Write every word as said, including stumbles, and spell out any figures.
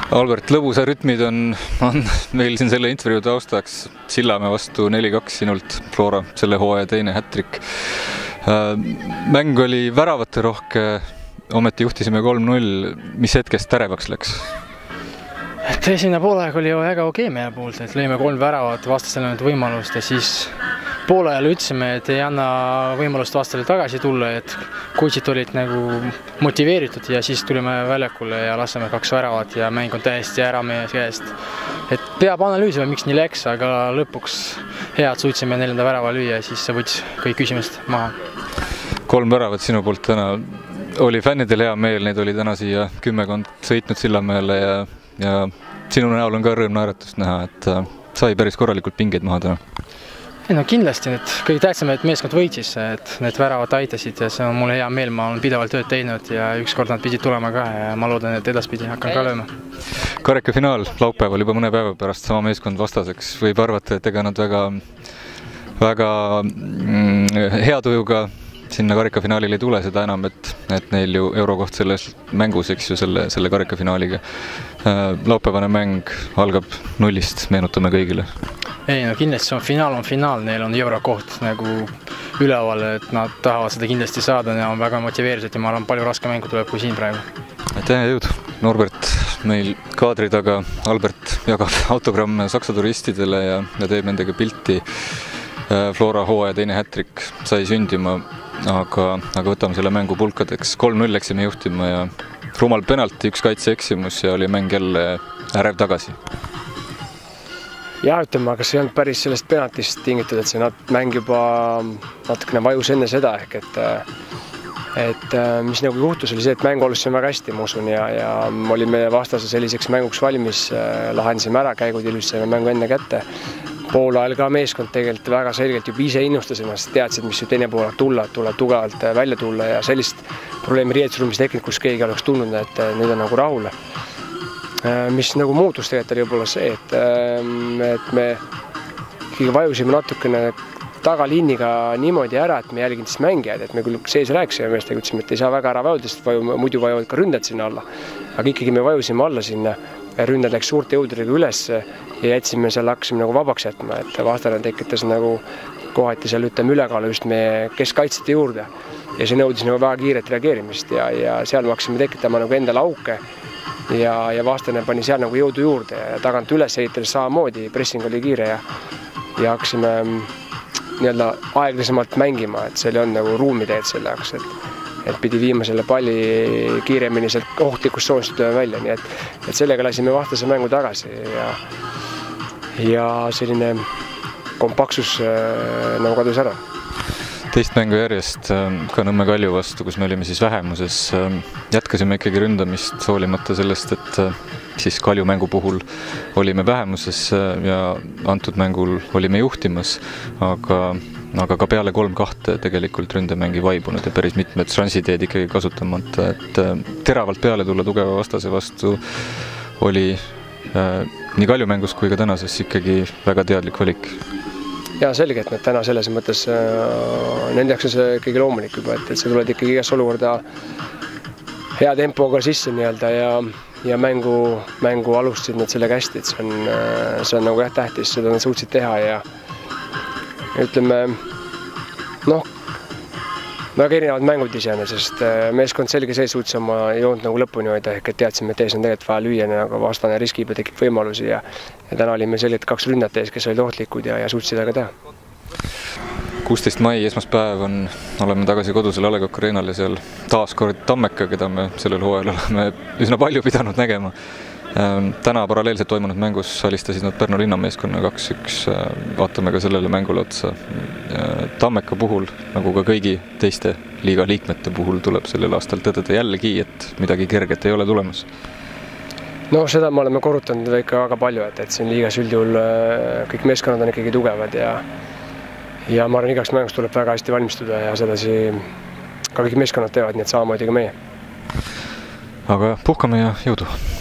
Albert, lõbusa rütmid on, on meil siin selle intervjuu taustaks. Sillamäe vastu neli kaks sinult, Flora, selle hooaja teine hätrik. Mäng oli väravate rohke, ometi juhtisime kolm null. Mis hetkest tärevaks läks? Esimene poolaeg oli ju väga okei meie poolt, et lõime kolm väravat, vastasele nüüd võimalust ja siis poolajal ütlesime, et ei anna võimalust vastale tagasi tulla, et coachid olid nagu motiveeritud ja siis tulime väljakule ja laseme kaks väravat ja mäng on täiesti ära meie käest. Et peab analüüsima, miks nii läks, aga lõpuks head suutsime neljanda värava lüüa ja siis see võttis kõik küsimust maha. Kolm väravat sinu poolt täna. Oli fännidel hea meel, neid oli täna siia kümmekond sõitnud Sillamäele ja ja sinu näol on ka rõõm naeratust näha, et sai päris korralikult pingeid maha täna. No kindlasti, et kõige tähtsam, et meeskond võitis, et need väravad aitasid ja see on mulle hea meel, ma olen pidevalt tööd teinud ja ükskord nad pidid tulema ka ja ma loodan, et edaspidi hakkan ka lööma. Karika finaal laupäeval juba mõne päeva pärast sama meeskond vastaseks. Võib arvata, et ega nad väga, väga mm, hea tujuga sinna karika finaalile ei tule, seda enam, et, et neil ju eurokoht selles mängus, eks ju, selle, selle karika finaaliga. Laupäevane mäng algab nullist, meenutame kõigile. Ei, no kindlasti on finaal on finaal, neil on eurokoht nagu üleval, et nad tahavad seda kindlasti saada ja on väga motiveeritud ja ma arvan, palju raske mängu tuleb kui siin praegu. Aitäh ja jõud! Norbert, meil kaadri taga Albert jagab autogramme Saksa turistidele ja, ja teeb nendega pilti. Flora hooaja teine hätrik sai sündima, aga, aga võtame selle mängu pulkadeks. kolm null läksime juhtima ja rumal penalti, üks kaitse eksimus ja oli mäng jälle ärev tagasi. Jah, ütleme, aga see ei olnud päris sellest penaltist tingitud, et see mäng juba natukene vajus enne seda ehk, et et mis nagu juhtus oli see, et mängu alustasime väga hästi, ma usun, ja, ja olime vastase selliseks mänguks valmis, lahendasime ära, käigud ilusti saime mängu enne kätte. Poolajal ka meeskond tegelikult väga selgelt juba ise innustas ennast, teadsid, mis ju teine poolak tulla, tuleb tugevalt välja tulla ja sellist probleemi riietusruumis tekkinud, kus keegi oleks tulnud, et nüüd on nagu rahule. Mis nagu muutus tegelikult oli võib-olla see, et, et me ikkagi vajusime natukene tagaliiniga niimoodi ära, et me jälginud siis mängijad, et me küll sees rääkisime meestega, ütlesime, et ei saa väga ära vajuda, sest vaju, muidu vajuvad ka ründad sinna alla. Aga ikkagi me vajusime alla sinna, ründad läks suurte jõududega üles ja jätsime seal, hakkasime nagu vabaks jätma, et vastane tekitas nagu kohati seal ütleme ülekaalu just meie keskkaitsjate juurde ja see nõudis nagu väga kiiret reageerimist ja, ja seal me hakkasime tekitama nagu endale auke ja, ja vastane pani seal nagu jõudu juurde ja tagant üles ehitades samamoodi, pressing oli kiire ja, ja hakkasime nii-öelda aeglasemalt mängima, et seal ei olnud nagu ruumi teed selle jaoks, et et pidi viima selle palli kiiremini sealt ohtlikust soonist välja, nii et, et sellega lasime vastase mängu tagasi ja, ja selline kompaksus äh, nagu kadus ära. Teist mängu järjest ka Nõmme Kalju vastu, kus me olime siis vähemuses, jätkasime ikkagi ründamist hoolimata sellest, et siis Kalju mängu puhul olime vähemuses ja antud mängul olime juhtimas, aga aga ka peale kolm kahte tegelikult ründemängi vaibunud ja päris mitmed šansiteed ikkagi kasutamata, et teravalt peale tulla tugeva vastase vastu oli äh, nii Kalju mängus kui ka tänases ikkagi väga teadlik valik. Ja selge, et need täna selles mõttes äh, nende jaoks on see kõige loomulik juba, et, et sa tuled ikkagi igas olukorda hea tempoga sisse nii-öelda ja, ja mängu, mängu alustasid nad sellega hästi, et see on, see on nagu jah tähtis, seda nad suutsid teha ja ütleme, noh, väga erinevad mängud iseenesest, meeskond selge see suutis oma joont nagu lõpuni hoida, ehk et teadsime, et ees on tegelikult vaja lüüa, aga vastane riskib ja tekib võimalusi ja, ja täna olime selgelt kaks rünnat ees, kes olid ohtlikud ja, ja suutsid seda ka teha. kuusteist mai esmaspäev on, oleme tagasi kodusel A Le Coq Arenal ja seal taas kord Tammeka, keda me sellel hooajal oleme üsna palju pidanud nägema. Täna paralleelselt toimunud mängus alistasid nad Pärnu linnameeskonna kaks üks, vaatame ka sellele mängule otsa. Tammeka puhul, nagu ka kõigi teiste liiga liikmete puhul, tuleb sellel aastal tõdeda jällegi, et midagi kerget ei ole tulemas. No seda me oleme korrutanud ikka väga palju, et, et siin liigas üldjuhul kõik meeskonnad on ikkagi tugevad ja, ja ma arvan, igaks mängust tuleb väga hästi valmistuda ja sedasi ka kõik meeskonnad teevad, nii et samamoodi ka meie. Aga puhkame ja jõudu!